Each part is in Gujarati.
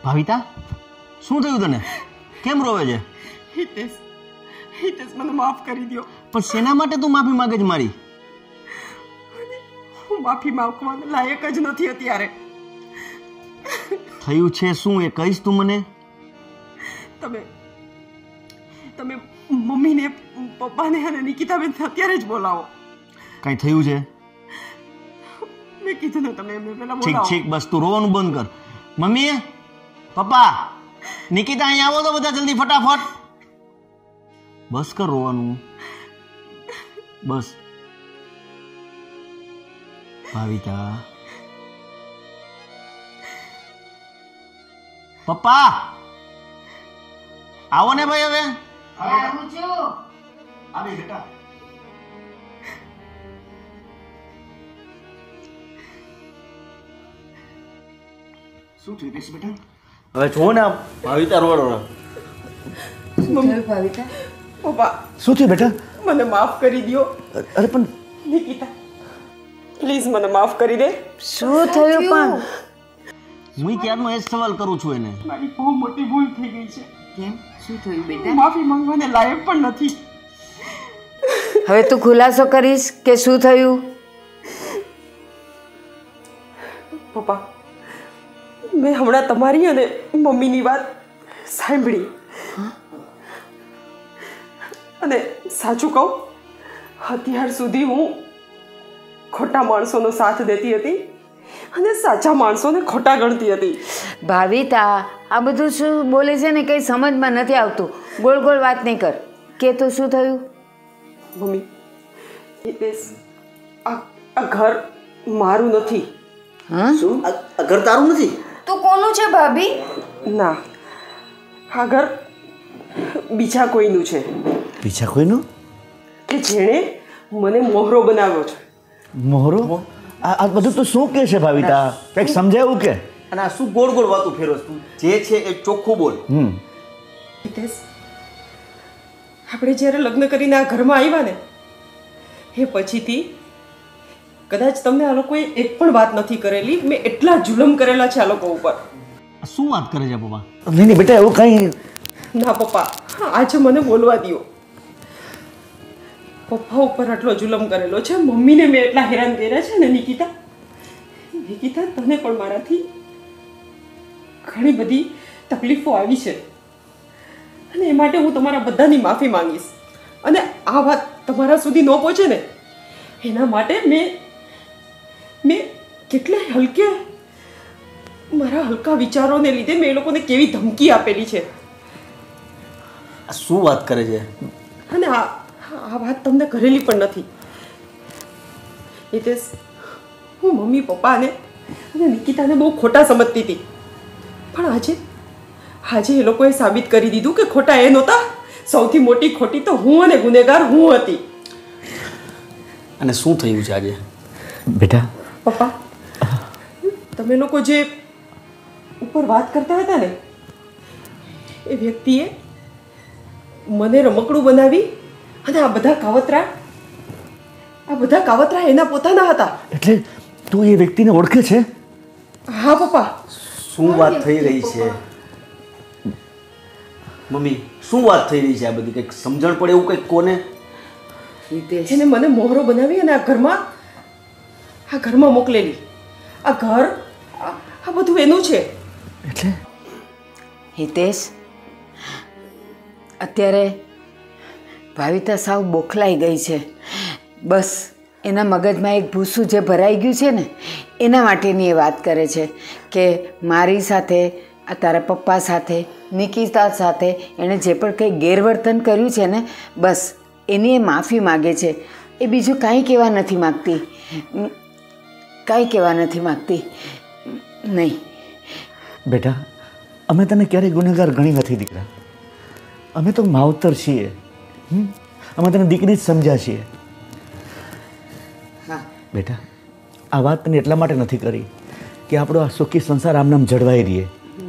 ભાવિતા, શું થયું તને? કેમ રોવે છે? હિતેશ મને માફ કરી દો. પણ શેના માટે તું માફી માંગે છે મારી? હું માફી માંગવા લાયક જ નથી અત્યારે. થયું છે શું એ કહીશ તું મને? તમે મમ્મીને, પપ્પાને અને નિકિતાબેન અત્યારે જ બોલાવો. કઈ થયું છે? મેં કીધું ને તમે એમને પહેલા ઠીક બોલાવો. ઠીક, બસ તું રોવાનું બંધ કર. મમ્મી, પપ્પા, નિકિતા અહીંયા આવો તો બધા જલ્દી ફટાફટ. બસ કર રોવાનું, બસ. ભાવિતા, પપ્પા આવો ને ભાઈ. હવે આવું છું. આવી બેટા. શું થયું બેટા? હવે જો ને ભાવિતા રોડ. શું થયું ભાવિતા? પપ્પા શું થયું બેટા? મને માફ કરી દો. અરે પણ નિકિતા પ્લીઝ મને માફ કરી દે. શું થયું પણ? હું ક્યારનો એ જ સવાલ કરું છું એને. મારી બહુ મોટી ભૂલ થઈ ગઈ છે. કેમ? શું થયું હું બેટા? માફી માંગવાને લાયક પણ નથી. હવે તું ખુલાસો કરીશ કે શું થયું? પપ્પા મેં હમણાં તમારી અને મમ્મીની વાત સાંભળી અને સાચું કહું, અત્યાર સુધી હું ખોટા માણસોનો સાથ દેતી હતી અને સાચા માણસોને ખોટા ગણતી હતી. ભાવિતા, આ બધું શું બોલે છે ને કંઈ સમજમાં નથી આવતું. ગોળ ગોળ વાત નહીં કર. કે તો શું થયું? મમ્મી હિતેશ, આ ઘર મારું નથી. હા? શું આ ઘર તારું નથી? તો કોનું છે ભાભી? ના, આ ઘર બીજા કોઈનું છે. બીજા કોઈનું? કે જેણે મને મોહરો બનાવ્યો છે. મોહરો? આ બધું તો શું કે છે ભાવિતા? કંઈક સમજાયું કે? અને આ શું ગોળ ગોળ વાતું ફેરવસ તું? જે છે એ ચોખ્ખું બોલ. હિતેશ, આપણે જ્યારે લગ્ન કરીને આ ઘરમાં આવ્યા ને એ પછીથી કદાચ તમને આ લોકોએ એક પણ વાત નથી કરેલી. મેં એટલા જુલમ કરેલા છે આ લોકો ઉપર. શું વાત કરે છે પપ્પા? નહીં નહીં બેટા, એવું કંઈ ના પપ્પા, આજે મને બોલવા દો. પપ્પા ઉપર આટલો જુલમ કરેલો છે, મમ્મીને મેં એટલા હેરાન કર્યા છે ને. નિકિતા, તને પણ મારાથી ઘણી બધી તકલીફો આવી છે અને એ માટે હું તમારા બધાની માફી માંગીશ. અને આ વાત તમારા સુધી ન પહોંચે ને એના માટે મેં કેટલાય મારા હલકા વિચારોને લીધે મેં એ લોકોને કેવી ધમકી આપેલી છે. આ શું વાત કરે છે? અને આ વાત તમને કરેલી પણ નથી. હિતેશ, હું મમ્મી પપ્પાને અને નિકિતાને બહુ ખોટા સમજતી હતી, પણ આજે એ લોકોએ સાબિત કરી દીધું કે ખોટા એ નહોતા. સૌથી મોટી ખોટી તો હું અને ગુનેગાર હું હતી. અને શું થયું છે આજે? બેટા પપ્પા, તમે લોકો જે ઉપર વાત કરતા હતા ને એ વ્યક્તિએ મને રમકડું બનાવી અને આ બધા કાવતરા એના પોતાના હતા. એટલે તું એ વ્યક્તિને ઓળખે છે? હા પપ્પા. શું વાત થઈ રહી છે મમ્મી? શું વાત થઈ રહી છે આ બધી? કંઈક સમજણ પડે એવું કંઈક કોને? એને મને મોહરો બનાવી અને આ ઘરમાં મોકલેલી. આ ઘર આ બધું એનું છે. એટલે હિતેશ, અત્યારે ભાવિતા સાવ બોખલાઈ ગઈ છે. બસ એના મગજમાં એક ભૂસું જે ભરાઈ ગયું છે ને એના માટેની એ વાત કરે છે કે મારી સાથે, આ તારા પપ્પા સાથે, નિકિતા સાથે એણે જે પણ કંઈ ગેરવર્તન કર્યું છે ને બસ એની એ માફી માગે છે. એ બીજું કાંઈ કહેવા નથી માગતી. નહીં બેટા, અમે તને ક્યારેય ગુનેગાર ગણી નથી દીકરા. અમે તો માવતર છીએ. અમે તને દીકરી જ સમજ્યા છીએ. હા બેટા, આ વાત તને એટલા માટે નથી કરી કે આપણો આ સુખી સંસાર આમનામ જળવાઈ રહીએ.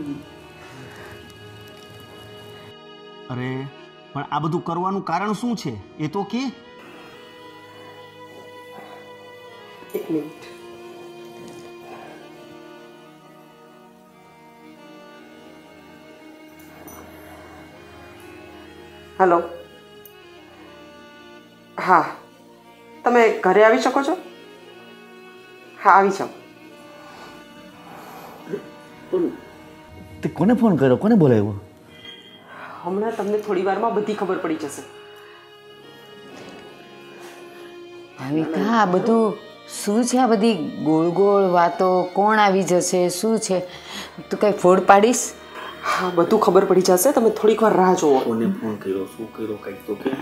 અરે પણ આ બધું કરવાનું કારણ શું છે એ તો કે? એક મિનિટ. હલો, હા, તમે ઘરે આવી શકો છો? હા, આવી જાઓ. તે કોને ફોન કર્યો, કોને બોલાવ્યો? હમણાં તમને થોડી વારમાં બધી ખબર પડી જશે. ભાવિકા, આ બધું શું છે? આ બધી ગોળ ગોળ વાતો, કોણ આવી જશે, શું છે? તું કઈ ફોડ પાડીશ? હા, બધું ખબર પડી જશે. તમે થોડીક વાર રાહ જુઓ. કોને ફોન કર્યો, શું કર્યો, કંઈક તો કે.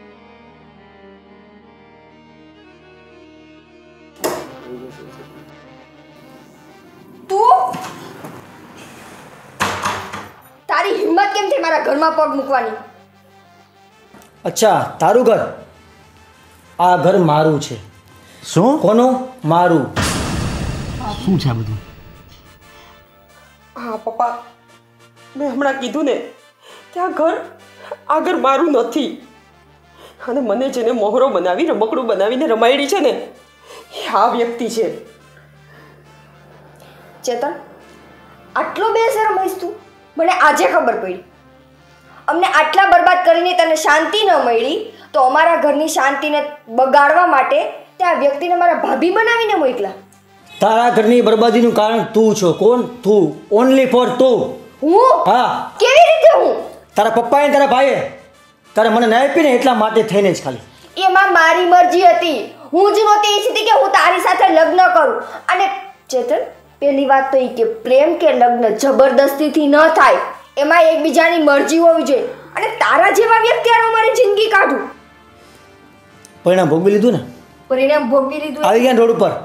તું તારી હિંમત કેમ થઈ મારા ઘરમાં પગ મૂકવાની? અચ્છા, તારું ઘર? આ ઘર મારું છે. શું? કોનું? મારું. શું છે આ બધું? હા પપ્પા, મેં હમણાં કીધું ને કે આ ઘર મારું નથી. અને મને જેને મોહરો બનાવી, રમકડું બનાવીને રમાયડી છે ને, એ આ વ્યક્તિ છે. ચેતન, આટલો બેશરમ હોઈશ તું? મને આજે ખબર પડી. અમને આટલા બરબાદ કરીને તને શાંતિ ન મળી, તો અમારા ઘરની શાંતિને બગાડવા માટે ત્યાં વ્યક્તિને મારા ભાભી બનાવીને મોકલા. તારા ઘરની બરબાદીનું કારણ તું છો. કોણ? તું. ઓનલી ફોર તું. હું? હા. કેવી રીતે હું? તારા પપ્પાએ તારા ભાઈએ તારે મને ના આપી ને એટલા માટે થઈને જ ખાલી. એમાં મારી મરજી હતી. હું જ નહોતી ઈચ્છતી કે હું તારી સાથે લગ્ન કરું. અને ચેતન, પહેલી વાત તો એ કે પ્રેમ કે લગ્ન જબરદસ્તીથી ન થાય. એમાં એકબીજાની મરજી હોવી જોઈએ. અને તારા જેવા વ્યક્તિ હારે મારી જિંદગી કાઢું. પરિણામ ભોગવી લીધું ને? પરિણામ ભોગવી લીધું. આવી ગયા રોડ ઉપર.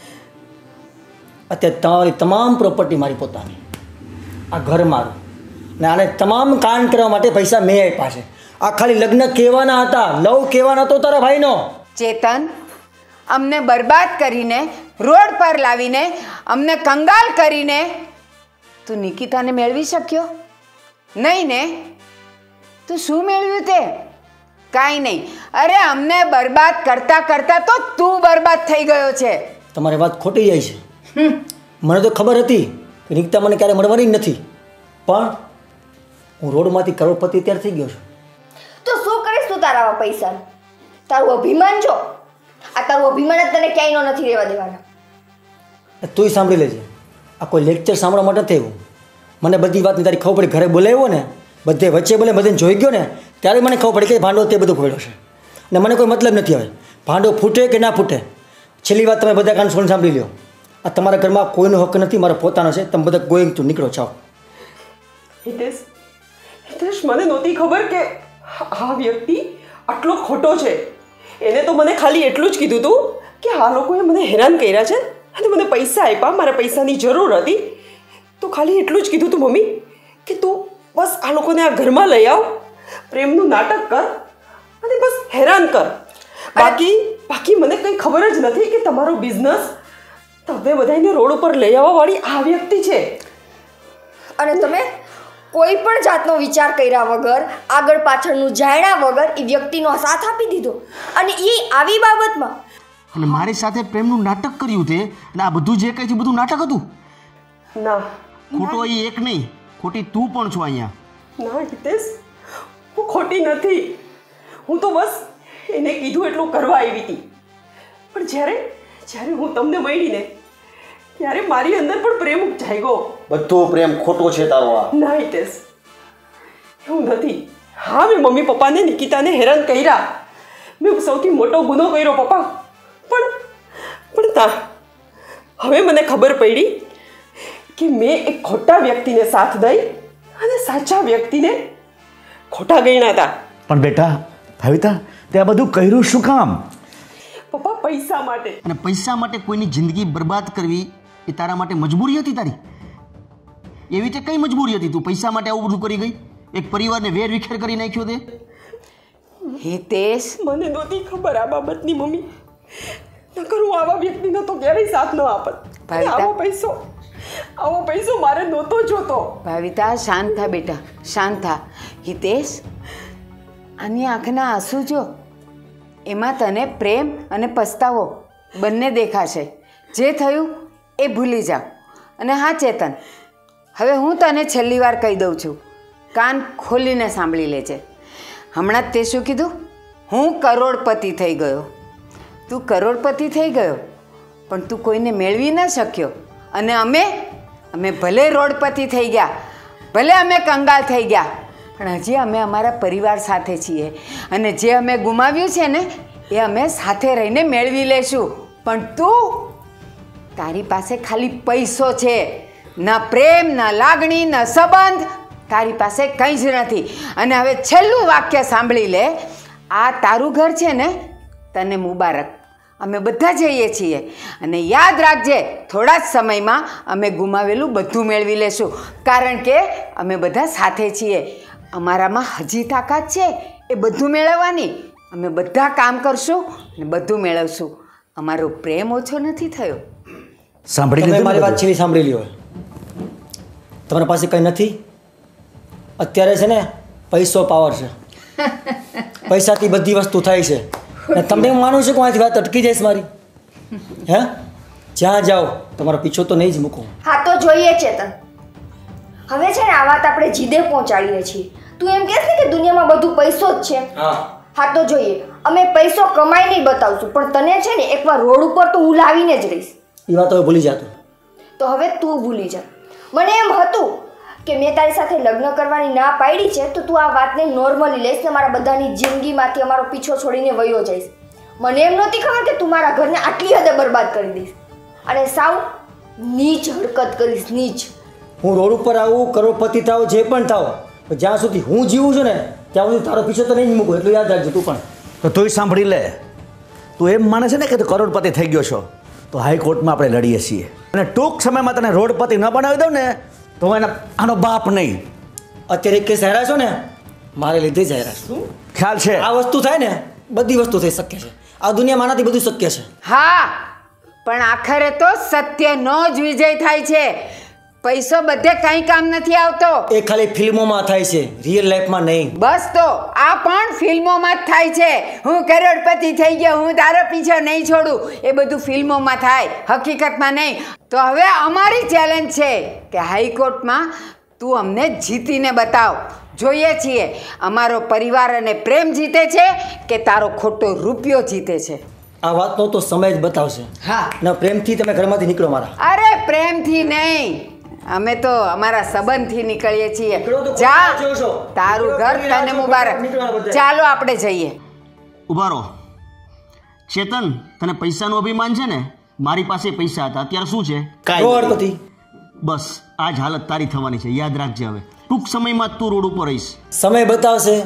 અત્યારે તમારી તમામ પ્રોપર્ટી મારી પોતાની. આ ઘર મારું. ને આને તમામ કામ કરવા માટે પૈસા મેં આપ્યા છે. આ ખાલી લગ્ન કહેવાના હતા, લવ કહેવાનો હતો તારા ભાઈનો. ચેતન, અમને બરબાદ કરીને, રોડ પર લાવીને, અમને કંગાલ કરીને તું નિકિતાને મેળવી શક્યો નહીં ને? તું શું મેળવ્યું તે? કાંઈ નહીં. અરે, અમને બરબાદ કરતા કરતા તો તું બરબાદ થઈ ગયો છે. તમારી વાત ખોટી જાય છે. મને તો ખબર હતી કે નિકિતા મને ક્યારે મળવાની જ નથી, પણ હું રોડમાંથી કરોડપતિ તૈયાર થઈ ગયો છું. તો શું કરીશ તું તારા પૈસા? તારું અભિમાન જો. આ તારું અભિમાન જ તને ક્યાંય નથી રહેવા દેવાના. તુંય સાંભળી લેજે, આ કોઈ લેક્ચર સાંભળવા માટે થયું. મને બધી વાતની તારી ખબર પડી. ઘરે બોલાવ્યો ને, બધે વચ્ચે બોલે, બધાને જોઈ ગયો ને, ત્યારે મને ખબર પડી કે ભાંડો તે બધું ખોડ્યો છે. ને મને કોઈ મતલબ નથી હવે ભાંડો ફૂટે કે ના ફૂટે. છેલ્લી વાત તમે બધા કાન ફોન સાંભળી લો. આ તમારા ઘરમાં કોઈનો હક નથી, મારો પોતાનો છે. તમે બધા ગોઈંગ ટુ નીકળો. જાઓ. હિતેશ, મને નહોતી ખબર કે આ વ્યક્તિ આટલો ખોટો છે. એને તો મને ખાલી એટલું જ કીધું હતું કે આ લોકોએ મને હેરાન કર્યા છે અને મને પૈસા આપ્યા, મારા પૈસાની જરૂર હતી. તો ખાલી એટલું જ કીધું હતું મમ્મી કે તું બસ આ લોકોને આ ઘરમાં લઈ આવ, પ્રેમનું નાટક કર અને બસ હેરાન કર. બાકી મને કંઈ ખબર જ નથી કે તમારો બિઝનેસ તમે બધાને રોડ ઉપર લઈ આવવાવાળી આ વ્યક્તિ છે. અને તમે કોઈ પણ જાતનો વિચાર કર્યા વગર, આગળ પાછળનું જાણ્યા વગર એ વ્યક્તિનો સાથ આપી દીધો. અને એ આવી બાબતમાં અને મારી સાથે પ્રેમનું નાટક કર્યું તે, અને આ બધું જે કંઈ છે બધું નાટક હતું. ના, ખોટો અહીં એક નહીં, ખોટી તું પણ છો અહીંયા. ના હિતેશ, હું ખોટી નથી. હું તો બસ એને કીધું એટલું કરવા આવી હતી. પણ જ્યારે હું તમને મળી ને, ત્યારે મારી અંદર પણ પ્રેમ જાગ્યો. બધો પ્રેમ ખોટો છે તારો આ. ના હિતેશ, એવું નથી. હા, મેં મમ્મી પપ્પાને નિકિતાને હેરાન કર્યા. મેં સૌથી મોટો ગુનો કર્યો પપ્પા. પણ ના, હવે મને ખબર પડી કે મેં એક ખોટા વ્યક્તિને સાથ દઈ અને સાચા વ્યક્તિને ખોટા ગણ્યા હતા. પણ બેટા, ભાવિતા, તે આ બધું કર્યું શું કામ? પપ્પા, પૈસા માટે. અને પૈસા માટે કોઈની જિંદગી બરબાદ કરવી એ તારા માટે મજબૂરી હતી તારી? એવી રીતે કઈ મજબૂરી હતી તું પૈસા માટે આવું બધું કરી ગઈ? એક પરિવારને વેર વિખેર કરી નાખ્યો તે? હિતેશ, મને નહોતી ખબર આ બાબતની મમ્મી. નકર હું આવા વ્યક્તિનો તો ક્યારેય સાથ ન આપત. આવો પૈસો મારે નહોતો જોતો. ભાવિતા, શાંત થા બેટા, શાંત થા. હિતેશ, આની આંખના આંસુ જો. એમાં તને પ્રેમ અને પસ્તાવો બંને દેખાશે. જે થયું એ ભૂલી જાઓ. અને હા ચેતન, હવે હું તને છેલ્લી વાર કહી દઉં છું, કાન ખોલીને સાંભળી લેજે. હમણાં જ તે શું કીધું? હું કરોડપતિ થઈ ગયો. તું કરોડપતિ થઈ ગયો, પણ તું કોઈને મેળવી ન શક્યો. અને અમે ભલે રોડપતિ થઈ ગયા, ભલે અમે કંગાલ થઈ ગયા, પણ હજી અમે અમારા પરિવાર સાથે છીએ. અને જે અમે ગુમાવ્યું છે ને એ અમે સાથે રહીને મેળવી લેશું. પણ તારી પાસે ખાલી પૈસો છે, ના પ્રેમ, ના લાગણી, ના સંબંધ. તારી પાસે કંઈ જ નથી. અને હવે છેલ્લું વાક્ય સાંભળી લે. આ તારું ઘર છે ને, તને મુબારક. અમે બધા જઈએ છીએ. અને યાદ રાખજે, થોડા જ સમયમાં અમે ગુમાવેલું બધું મેળવી લેશું. કારણ કે અમે બધા સાથે છીએ. અમારામાં હજી તાકાત છે એ બધું મેળવવાની. અમે બધા કામ કરશું અને બધું મેળવશું. અમારો પ્રેમ ઓછો નથી થયો. સાંભળી તમે લીધું મારી ને વાત બધું? છેલ્લી સાંભળી લ્યો. તમારા પાસે કંઈ નથી. અત્યારે છે ને પૈસો પાવર છે. પૈસાથી બધી વસ્તુ થાય છે. અને તમને હું માનું છું કે આથી વાત અટકી જઈશ મારી. હે, જ્યાં જાઓ તમારો પીછો તો નહીં જ મૂકો. હા તો જોઈએ ચેતન. હવે છે ને આ વાત આપણે જીદે પહોંચાડીએ છીએ. તું એમ કહેશ ને કે દુનિયામાં બધું પૈસો જ છે. હા તો જોઈએ. અમે પૈસો કમાઈ નહીં બતાવશું, પણ તને છે ને એકવાર રોડ ઉપર તો હું લાવીને જ રહીશ. એ વાત હવે ભૂલી જાતો. તો હવે તું ભૂલી જા. મને એમ હતું કે મેં તારી સાથે લગ્ન કરવાની ના પાડી છે તો તું આ વાતને નોર્મલી લઈશ ને મારા બધાની જિંદગીમાંથી અમારો પીછો છોડીને વયો જઈશ. મને એમ નહોતી ખબર કે તું મારા ઘરને આટલી હદે બરબાદ કરી દઈશ અને સાવ નીચ હરકત કરીશ. નીચ. હું રોડ ઉપર આવું, કરોડપતિ થાવ, જે પણ થાવ, પણ જ્યાં સુધી હું જીવું છું ને ત્યાં સુધી તારો પીછો તો નહીં જ મૂકું. એટલું યાદ રાખજો તું પણ. તો તુંય સાંભળી લે. તું એમ માને છે ને કે તું કરોડપતિ થઈ ગયો છો, તો હાઈકોર્ટમાં આપણે લડીએ છીએ. અને ટૂંક સમયમાં તને રોડપતિ ન બનાવી દઉં ને તો હું આનો બાપ નહીં. અત્યારે એક કેસ હાર્યા છો ને, મારે લીધે જ હાર્યા છું. ખ્યાલ છે? આ વસ્તુ થાય ને, બધી વસ્તુ થઈ શકે છે. આ દુનિયામાં આનાથી બધું શક્ય છે. હા, પણ આખરે તો સત્યનો જ વિજય થાય છે. પૈસો બધે કંઈ કામ નથી આવતો. એ ખાલી ફિલ્મોમાં થાય છે, રિયલ લાઈફમાં નહીં. બસ તો આ પણ ફિલ્મોમાં જ થાય છે. હું કરોડપતિ થઈ ગયો, હું તારો પીછો નહીં છોડું, એ બધું ફિલ્મોમાં થાય, હકીકતમાં નહીં. તો હવે અમારી ચેલેન્જ છે કે હાઈકોર્ટમાં તું અમને જીતીને બતાવ. જોઈએ છીએ અમારો પરિવાર અને પ્રેમ જીતે છે કે તારો ખોટો રૂપિયો જીતે છે. આ વાતનો તો સમય જ બતાવશે. હા. ના પ્રેમથી તમે ઘરમાંથી નીકળો મારા. અરે પ્રેમથી નહીં, અમે તો અમારા સંબંધથી નીકળીએ છીએ. નીકળો તો જા, ખોટા છો છો. તારું ઘર તને મુબારક. નીકળવાના બધા. ચાલો આપણે જઈએ. ઉભા રહો. ચેતન, તને પૈસાનું અભિમાન છે ને? મારી પાસે પૈસા હતા, અત્યારે શું છે? કરોડપતિ. બસ આ જ હાલત તારી થવાની છે. યાદ રાખજે. હવે ટૂંક સમયમાં જ તું રોડ ઉપર રહીશ. સમય બતાવશે.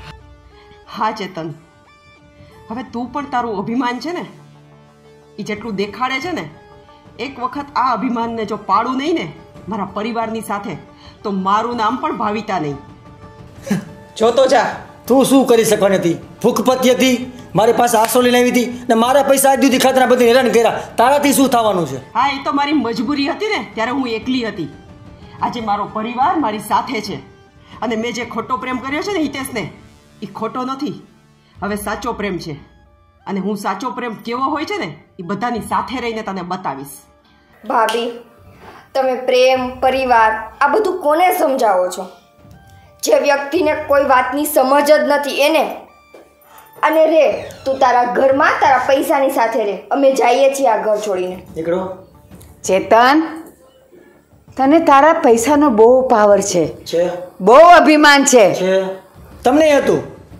હા ચેતન, હવે તું પણ તારું અભિમાન છે ને એ જેટલું દેખાડે છે ને, એક વખત આ અભિમાનને જો પાડું નહીં ને મારા પરિવારની સાથે, તો મારું નામ પણ ભાવિતા નહીં. જોતો જા. તું શું કરી શકવાની હતી? ભૂખપતિ હતી, મારી પાસે આશરો લઈને આવી હતી ને મારા પૈસા આજ સુધી ખાતરા બધી હેરાન કર્યા. તારાથી શું થવાનું છે? હા, એ તો મારી મજબૂરી હતી ને, ત્યારે હું એકલી હતી. આજે મારો પરિવાર મારી સાથે છે અને મેં જે ખોટો પ્રેમ કર્યો છે ને હિતેશને, એ ખોટો નથી. હવે સાચો પ્રેમ છે અને હું સાચો પ્રેમ કેવો હોય છે ને એ બધાની સાથે રહીને તને બતાવીશ. ભાભી, તમે પ્રેમ, પરિવાર આ બધું કોને સમજાવો છો? જે વ્યક્તિને કોઈ વાતની સમજ જ નથી એને. અને રે, તું તારા ઘરમાં તારા પૈસાની સાથે રે. અમે જઈએ છીએ આ ઘર છોડીને. નીકળો. ચેતન, તને તારા પૈસાનો બહુ પાવર છે, છે બહુ અભિમાન છે. તમને હતું.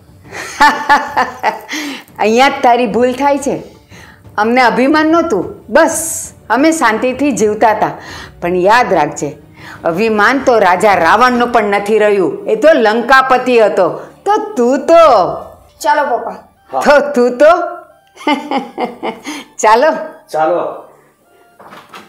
અહીંયા જ તારી ભૂલ થાય છે. અમને અભિમાન નહોતું, બસ અમે શાંતિથી જીવતા હતા. પણ યાદ રાખજે, અભિમાન તો રાજા રાવણનું પણ નથી રહ્યું. એ તો લંકાપતિ હતો. તો તું તો ચાલો પપ્પા. તું તો ચાલો. ચાલો.